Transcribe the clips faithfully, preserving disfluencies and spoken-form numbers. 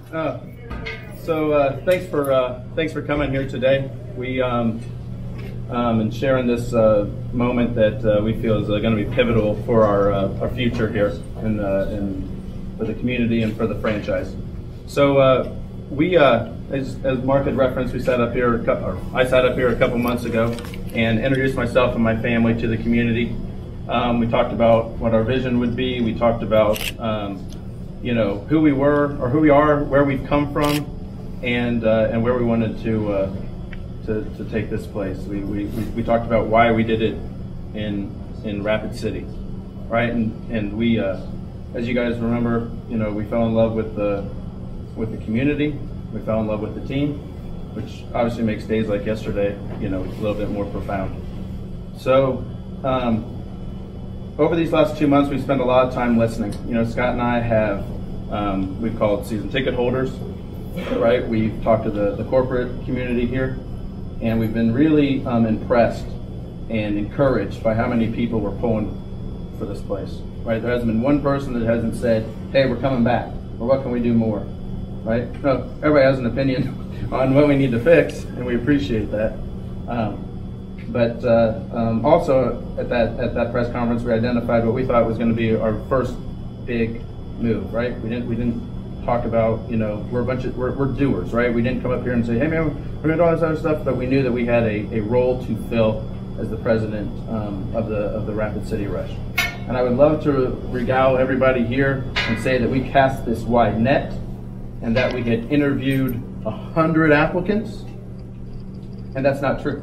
Uh, so uh, thanks for uh, thanks for coming here today. We um, um, and sharing this uh, moment that uh, we feel is uh, going to be pivotal for our uh, our future here and uh, and for the community and for the franchise. So uh, we, uh, as, as Mark had referenced, we sat up here. A couple, or I sat up here a couple months ago and introduced myself and my family to the community. Um, we talked about what our vision would be. We talked about um, you know, who we were or who we are, where we've come from, and uh, and where we wanted to, uh, to to take this place. We, we we talked about why we did it in in Rapid City, right? And and we, uh, as you guys remember, you know, we fell in love with the with the community. We fell in love with the team, which obviously makes days like yesterday, you know, a little bit more profound. So. Um, Over these last two months, we've spent a lot of time listening. You know, Scott and I have, um, we've called season ticket holders, right? We've talked to the, the corporate community here, and we've been really um, impressed and encouraged by how many people were pulling for this place, right? There hasn't been one person that hasn't said, hey, we're coming back, or what can we do more, right? No, everybody has an opinion on what we need to fix, and we appreciate that. Um, But uh, um, also at that at that press conference, we identified what we thought was going to be our first big move. Right? We didn't we didn't talk about, you know, we're a bunch of we're, we're doers, right? We didn't come up here and say, hey man, we're going to do all this other stuff, but we knew that we had a, a role to fill as the president um, of the of the Rapid City Rush. And I would love to regale everybody here and say that we cast this wide net, and that we had interviewed a hundred applicants, and that's not true.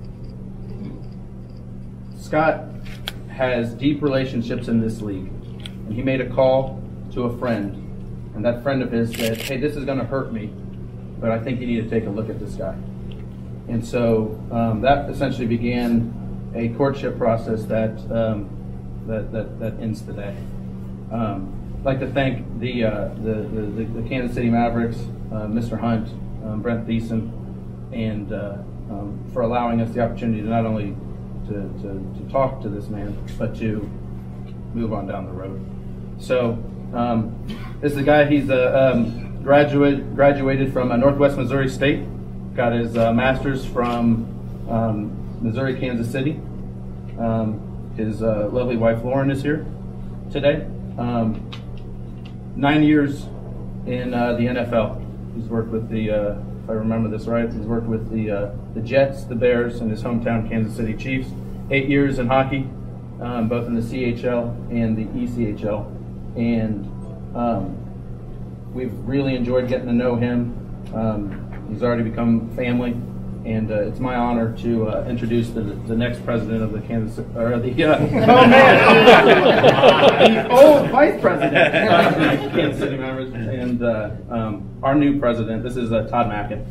Scott has deep relationships in this league, and he made a call to a friend, and that friend of his said, hey, this is going to hurt me, but I think you need to take a look at this guy. And so um, that essentially began a courtship process that um, that, that that ends today. Um, I'd like to thank the, uh, the, the, the Kansas City Mavericks, uh, Mister Hunt, um, Brent Thiessen, and uh, um, for allowing us the opportunity to not only To, to, to talk to this man, but to move on down the road. So um, this is a guy, he's a um, graduate, graduated from uh, Northwest Missouri State, got his uh, master's from um, Missouri, Kansas City. Um, his uh, lovely wife Lauren is here today. Um, nine years in uh, the N F L. He's worked with the, uh, if I remember this right, he's worked with the uh, the Jets, the Bears, and his hometown Kansas City Chiefs. Eight years in hockey, um, both in the C H L and the E C H L, and um, we've really enjoyed getting to know him. Um, he's already become family, and uh, it's my honor to uh, introduce the, the next president of the Kansas, or the uh, oh man, the old vice president of the Kansas City Mavericks, and uh, um, our new president. This is uh, Todd Mackin.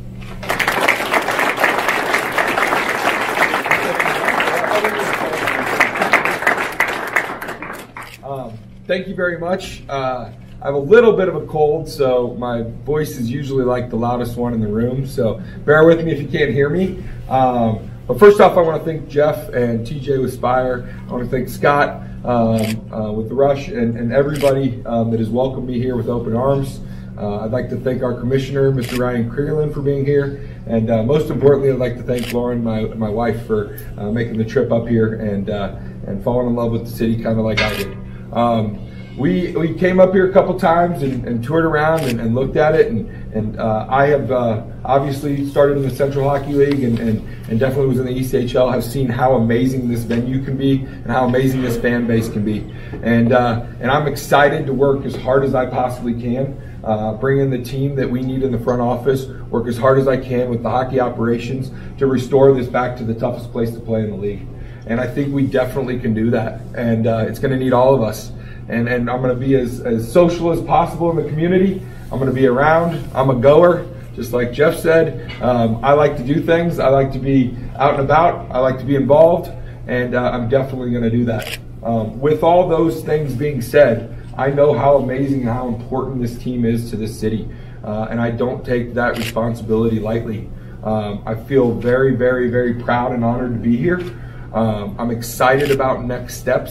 Um, thank you very much. Uh, I have a little bit of a cold, so my voice is usually like the loudest one in the room, so bear with me if you can't hear me. Um, but first off, I want to thank Jeff and T J with Spire. I want to thank Scott um, uh, with the Rush, and, and everybody um, that has welcomed me here with open arms. Uh, I'd like to thank our commissioner, Mister Ryan Kriegerlin, for being here. And uh, most importantly, I'd like to thank Lauren, my, my wife, for uh, making the trip up here and, uh, and falling in love with the city kind of like I did. Um, we we came up here a couple times and, and toured around and, and looked at it, and, and uh, I have uh, obviously started in the Central Hockey League and, and, and definitely was in the E C H L. Have seen how amazing this venue can be and how amazing this fan base can be, and uh, and I'm excited to work as hard as I possibly can, uh, bring in the team that we need in the front office, work as hard as I can with the hockey operations to restore this back to the toughest place to play in the league. And I think we definitely can do that. And uh, it's going to need all of us. And, and I'm going to be as, as social as possible in the community. I'm going to be around. I'm a goer, just like Jeff said. Um, I like to do things. I like to be out and about. I like to be involved. And uh, I'm definitely going to do that. Um, with all those things being said, I know how amazing and how important this team is to this city. Uh, and I don't take that responsibility lightly. Um, I feel very, very, very proud and honored to be here. Um, I'm excited about next steps.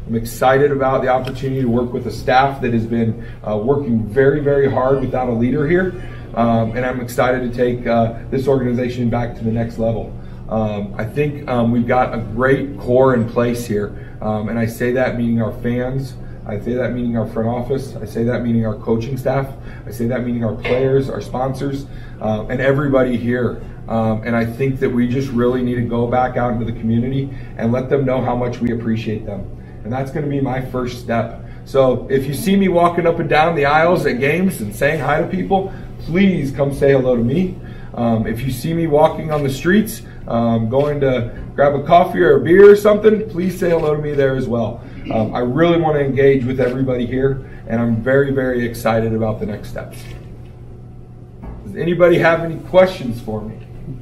I'm excited about the opportunity to work with a staff that has been uh, working very, very hard without a leader here. Um, and I'm excited to take uh, this organization back to the next level. Um, I think um, we've got a great core in place here. Um, and I say that meaning our fans, I say that meaning our front office, I say that meaning our coaching staff, I say that meaning our players, our sponsors, uh, and everybody here. Um, and I think that we just really need to go back out into the community and let them know how much we appreciate them. And that's going to be my first step. So if you see me walking up and down the aisles at games and saying hi to people, please come say hello to me. Um, if you see me walking on the streets, um, going to grab a coffee or a beer or something, please say hello to me there as well. Um, I really want to engage with everybody here, and I'm very, very excited about the next steps. Does anybody have any questions for me?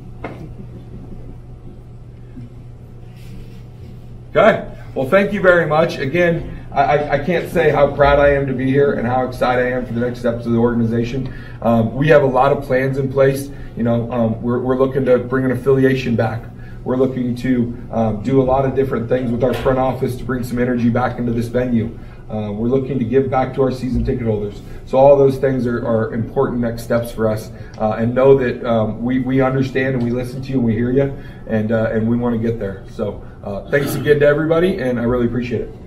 Okay. Well, thank you very much. Again, I, I can't say how proud I am to be here and how excited I am for the next steps of the organization. Um, we have a lot of plans in place. You know, um, we're, we're looking to bring an affiliation back. We're looking to um, do a lot of different things with our front office to bring some energy back into this venue. Uh, we're looking to give back to our season ticket holders. So all those things are, are important next steps for us. Uh, and know that um, we, we understand and we listen to you and we hear you, and, uh, and we want to get there. So uh, thanks again to everybody, and I really appreciate it.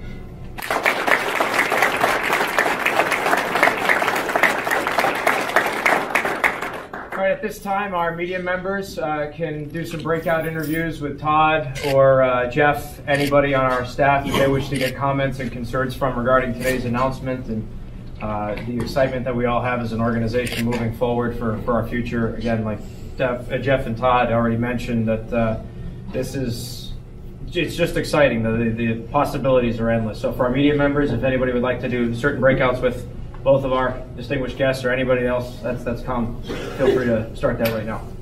At this time, our media members uh, can do some breakout interviews with Todd or uh, Jeff, anybody on our staff if they wish to get comments and concerns from regarding today's announcement and uh, the excitement that we all have as an organization moving forward for, for our future. Again, like Jeff, uh, Jeff and Todd already mentioned, that uh, this is, it's just exciting. The, the possibilities are endless. So for our media members, if anybody would like to do certain breakouts with both of our distinguished guests or anybody else that's that's come, feel free to start that right now.